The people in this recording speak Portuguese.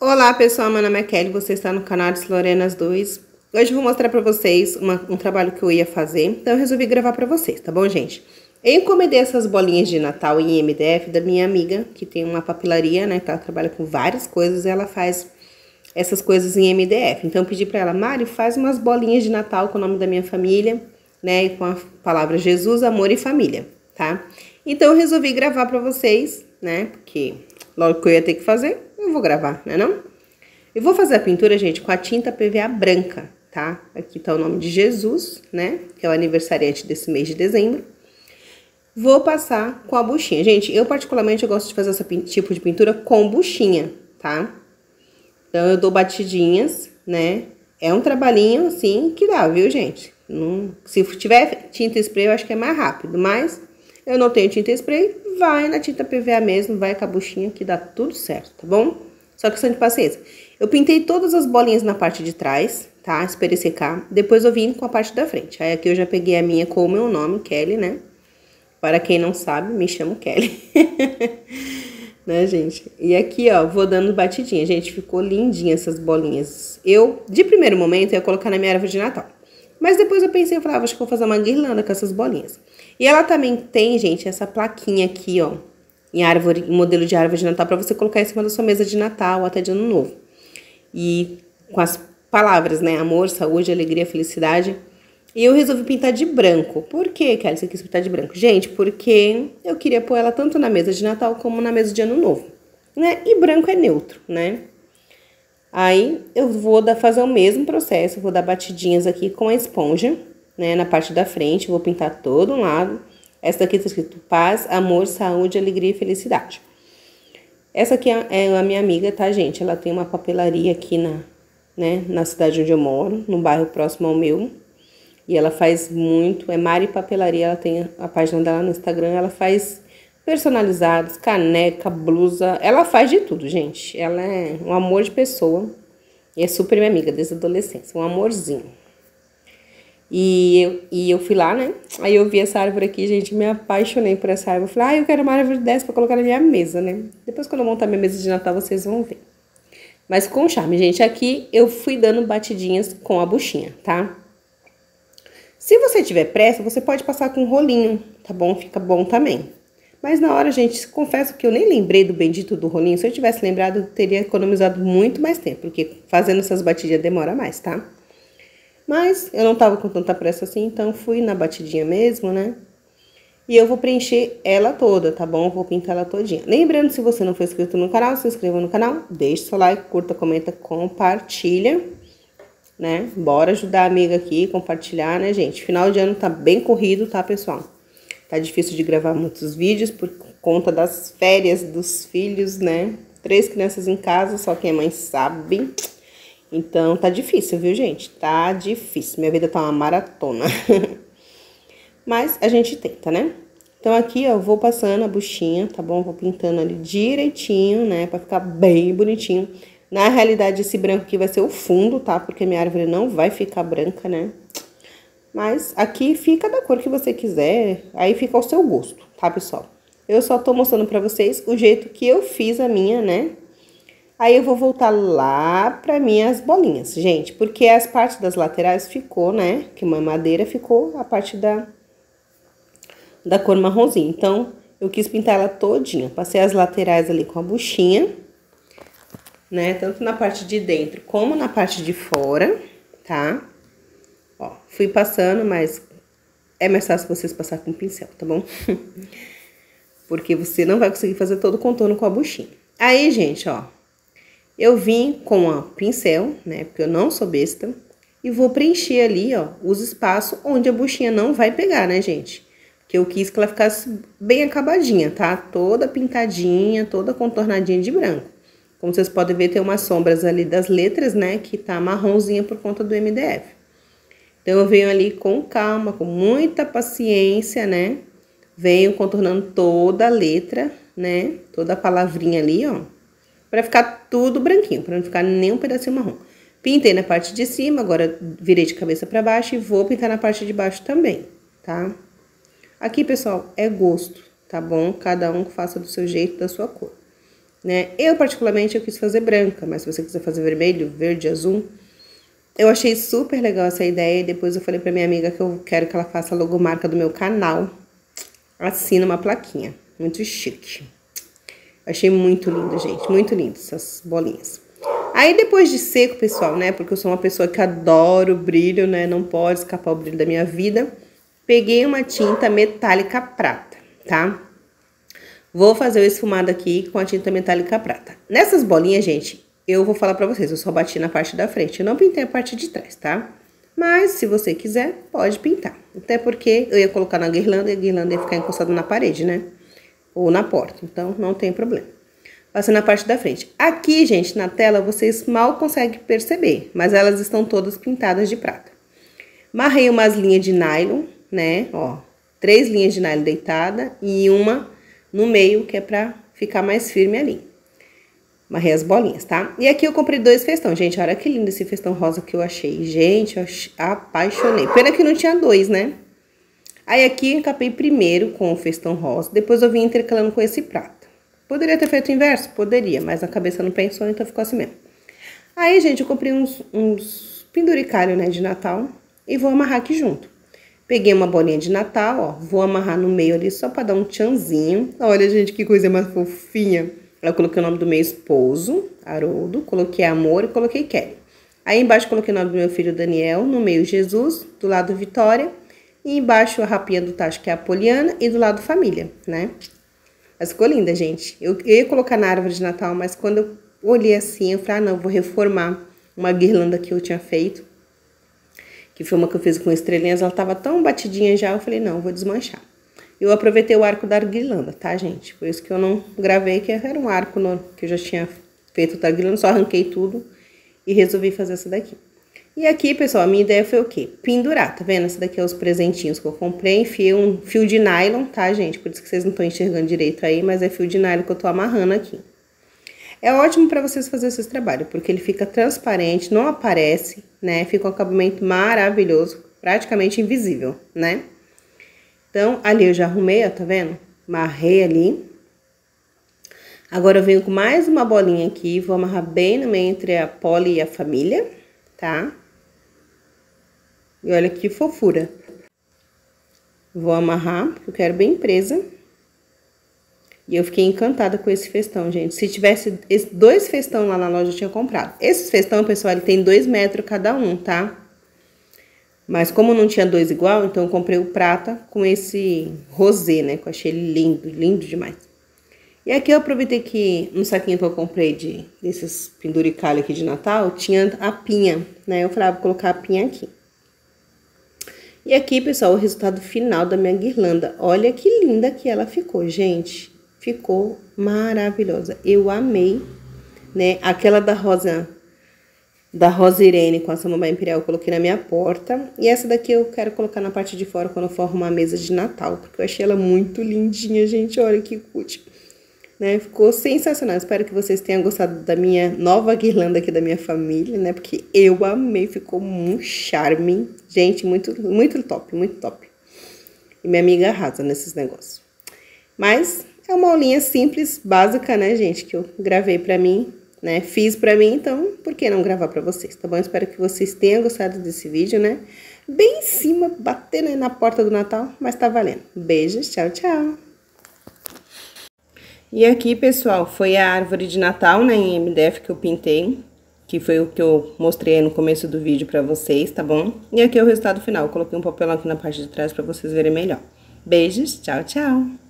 Olá pessoal, meu nome é Kelly, você está no canal de Lorenas 2. Hoje eu vou mostrar pra vocês um trabalho que eu ia fazer, então eu resolvi gravar pra vocês, tá bom, gente? Eu encomendei essas bolinhas de Natal em MDF da minha amiga, que tem uma papelaria, né, que ela trabalha com várias coisas e ela faz essas coisas em MDF. Então eu pedi pra ela, Mari, faz umas bolinhas de Natal com o nome da minha família, né, e com a palavra Jesus, amor e família, tá? Então eu resolvi gravar pra vocês, né, porque logo que eu ia ter que fazer, eu vou gravar, né não? Eu vou fazer a pintura, gente, com a tinta PVA branca, tá? Aqui tá o nome de Jesus, né? Que é o aniversariante desse mês de dezembro. Vou passar com a buchinha. Gente, eu particularmente eu gosto de fazer esse tipo de pintura com buchinha, tá? Então, eu dou batidinhas, né? É um trabalhinho, assim, que dá, viu, gente? Se tiver tinta spray, eu acho que é mais rápido, mas eu não tenho tinta spray, vai na tinta PVA mesmo, vai com a buchinha que dá tudo certo, tá bom? Só questão de paciência. Eu pintei todas as bolinhas na parte de trás, tá? Esperei secar. Depois eu vim com a parte da frente. Aí aqui eu já peguei a minha com o meu nome, Kelly, né? Para quem não sabe, me chamo Kelly. Né, gente? E aqui, ó, vou dando batidinha. Gente, ficou lindinha essas bolinhas. Eu, de primeiro momento, ia colocar na minha árvore de Natal. Mas depois eu pensei, eu falava, acho que vou fazer uma guirlanda com essas bolinhas. E ela também tem, gente, essa plaquinha aqui, ó. Em modelo de árvore de Natal, para você colocar em cima da sua mesa de Natal ou até de Ano Novo. E com as palavras, né? Amor, saúde, alegria, felicidade. E eu resolvi pintar de branco. Por que, Kelly, você quis pintar de branco? Gente, porque eu queria pôr ela tanto na mesa de Natal como na mesa de Ano Novo, né? E branco é neutro, né? Aí eu vou fazer o mesmo processo, vou dar batidinhas aqui com a esponja, né? Na parte da frente, vou pintar todo um lado. Essa daqui tá escrito paz, amor, saúde, alegria e felicidade. Essa aqui é a minha amiga, tá, gente? Ela tem uma papelaria aqui na cidade onde eu moro, no bairro próximo ao meu. E ela faz muito, é Mari Papelaria, ela tem a página dela no Instagram, ela faz personalizados, caneca, blusa, ela faz de tudo, gente. Ela é um amor de pessoa e é super minha amiga desde a adolescência, um amorzinho. E eu fui lá, né? Aí eu vi essa árvore aqui, gente, me apaixonei por essa árvore. Eu falei, eu quero uma árvore dessa pra colocar na minha mesa, né? Depois quando eu montar minha mesa de Natal, vocês vão ver. Mas com charme, gente. Aqui eu fui dando batidinhas com a buchinha, tá? Se você tiver pressa, você pode passar com um rolinho, tá bom? Fica bom também. Mas na hora, gente, confesso que eu nem lembrei do bendito do rolinho. Se eu tivesse lembrado, eu teria economizado muito mais tempo, porque fazendo essas batidinhas demora mais, tá? Mas eu não tava com tanta pressa assim, então fui na batidinha mesmo, né? E eu vou preencher ela toda, tá bom? Vou pintar ela todinha. Lembrando, se você não for inscrito no canal, se inscreva no canal, deixe seu like, curta, comenta, compartilha, né? Bora ajudar a amiga aqui, compartilhar, né, gente? Final de ano tá bem corrido, tá, pessoal? Tá difícil de gravar muitos vídeos por conta das férias dos filhos, né? 3 crianças em casa, só quem é mãe sabe. Então, tá difícil, viu, gente? Tá difícil. Minha vida tá uma maratona. Mas a gente tenta, né? Então, aqui, ó, eu vou passando a buchinha, tá bom? Vou pintando ali direitinho, né? Pra ficar bem bonitinho. Na realidade, esse branco aqui vai ser o fundo, tá? Porque minha árvore não vai ficar branca, né? Mas aqui fica da cor que você quiser. Aí fica ao seu gosto, tá, pessoal? Eu só tô mostrando pra vocês o jeito que eu fiz a minha, né? Aí eu vou voltar lá para minhas bolinhas, gente, porque as partes das laterais ficou, né, que uma madeira ficou a parte da cor marronzinha. Então, eu quis pintar ela todinha. Passei as laterais ali com a buchinha, né, tanto na parte de dentro como na parte de fora, tá? Ó, fui passando, mas é mais fácil vocês passar com pincel, tá bom? Porque você não vai conseguir fazer todo o contorno com a buchinha. Aí, gente, ó, eu vim com a pincel, né, porque eu não sou besta, e vou preencher ali, ó, os espaços onde a buchinha não vai pegar, né, gente? Porque eu quis que ela ficasse bem acabadinha, tá? Toda pintadinha, toda contornadinha de branco. Como vocês podem ver, tem umas sombras ali das letras, né, que tá marronzinha por conta do MDF. Então, eu venho ali com calma, com muita paciência, né? Venho contornando toda a letra, né? Toda a palavrinha ali, ó. Pra ficar tudo branquinho, pra não ficar nem um pedacinho marrom. Pintei na parte de cima, agora virei de cabeça pra baixo e vou pintar na parte de baixo também, tá? Aqui, pessoal, é gosto, tá bom? Cada um faça do seu jeito, da sua cor. né? Eu, particularmente, eu quis fazer branca, mas se você quiser fazer vermelho, verde, azul... Eu achei super legal essa ideia e depois eu falei pra minha amiga que eu quero que ela faça a logomarca do meu canal, assim, numa plaquinha. Muito chique. Achei muito lindo, gente, muito lindo essas bolinhas. Aí depois de seco, pessoal, né, porque eu sou uma pessoa que adoro brilho, né, não pode escapar o brilho da minha vida, peguei uma tinta metálica prata, tá? Vou fazer o esfumado aqui com a tinta metálica prata. Nessas bolinhas, gente, eu vou falar pra vocês, eu só bati na parte da frente, eu não pintei a parte de trás, tá? Mas, se você quiser, pode pintar. Até porque eu ia colocar na guirlanda e a guirlanda ia ficar encostada na parede, né? Ou na porta, então não tem problema. Passei na parte da frente. Aqui, gente, na tela, vocês mal conseguem perceber, mas elas estão todas pintadas de prata. Marrei umas linhas de nylon, né? Ó, 3 linhas de nylon deitada e uma no meio, que é pra ficar mais firme ali. Marrei as bolinhas, tá? E aqui eu comprei 2 festão, gente. Olha que lindo esse festão rosa que eu achei. Gente, eu apaixonei. Pena que não tinha 2, né? Aí aqui eu encapei primeiro com o festão rosa, depois eu vim intercalando com esse prata. Poderia ter feito o inverso? Poderia, mas a cabeça não pensou, então ficou assim mesmo. Aí, gente, eu comprei uns penduricalhos, né, de Natal e vou amarrar aqui junto. Peguei uma bolinha de Natal, ó, vou amarrar no meio ali só pra dar um tchanzinho. Olha, gente, que coisa mais fofinha. Eu coloquei o nome do meu esposo, Haroldo, coloquei Amor e coloquei Kelly. Aí embaixo coloquei o nome do meu filho Daniel, no meio Jesus, do lado Vitória. E embaixo a rapinha do tacho, que é a Poliana, e do lado Família, né? Mas ficou linda, gente. Eu ia colocar na árvore de Natal, mas quando eu olhei assim, eu falei, ah, não, vou reformar uma guirlanda que eu tinha feito. Que foi uma que eu fiz com estrelinhas, ela tava tão batidinha já, eu falei, não, vou desmanchar. Eu aproveitei o arco da guirlanda, tá, gente? Por isso que eu não gravei, que era um arco que eu já tinha feito da guirlanda, só arranquei tudo e resolvi fazer essa daqui. E aqui, pessoal, a minha ideia foi o quê? Pendurar, tá vendo? Essa daqui é os presentinhos que eu comprei. Enfiei um fio de nylon, tá, gente? Por isso que vocês não estão enxergando direito aí, mas é fio de nylon que eu tô amarrando aqui. É ótimo pra vocês fazerem esse trabalho, porque ele fica transparente, não aparece, né? Fica um acabamento maravilhoso, praticamente invisível, né? Então, ali eu já arrumei, ó, tá vendo? Amarrei ali. Agora eu venho com mais uma bolinha aqui, vou amarrar bem no meio entre a Polly e a Família, tá? E olha que fofura. Vou amarrar, porque eu quero bem presa. E eu fiquei encantada com esse festão, gente. Se tivesse 2 festão lá na loja, eu tinha comprado. Esses festão, pessoal, ele tem 2 metros cada um, tá? Mas como não tinha 2 igual, então eu comprei o prata com esse rosé, né? Que eu achei ele lindo, lindo demais. E aqui eu aproveitei que no saquinho que eu comprei desses penduricalhos aqui de Natal, tinha a pinha, né? Eu falei, ah, vou colocar a pinha aqui. E aqui, pessoal, o resultado final da minha guirlanda. Olha que linda que ela ficou, gente. Ficou maravilhosa. Eu amei, né? Aquela da Rosa Irene com a samambaia imperial eu coloquei na minha porta. E essa daqui eu quero colocar na parte de fora quando eu for arrumar a mesa de Natal. Porque eu achei ela muito lindinha, gente. Olha que cutie. Né? Ficou sensacional. Espero que vocês tenham gostado da minha nova guirlanda aqui da minha família, né? Porque eu amei. Ficou um charme. Gente, muito, muito top, muito top. E minha amiga arrasa nesses negócios. Mas é uma aulinha simples, básica, né, gente? Que eu gravei pra mim, né? Fiz pra mim, então por que não gravar pra vocês, tá bom? Espero que vocês tenham gostado desse vídeo, né? Bem em cima, batendo aí na porta do Natal, mas tá valendo. Beijos, tchau, tchau! E aqui, pessoal, foi a árvore de Natal, né, em MDF que eu pintei, que foi o que eu mostrei aí no começo do vídeo pra vocês, tá bom? E aqui é o resultado final, eu coloquei um papelão aqui na parte de trás pra vocês verem melhor. Beijos, tchau, tchau!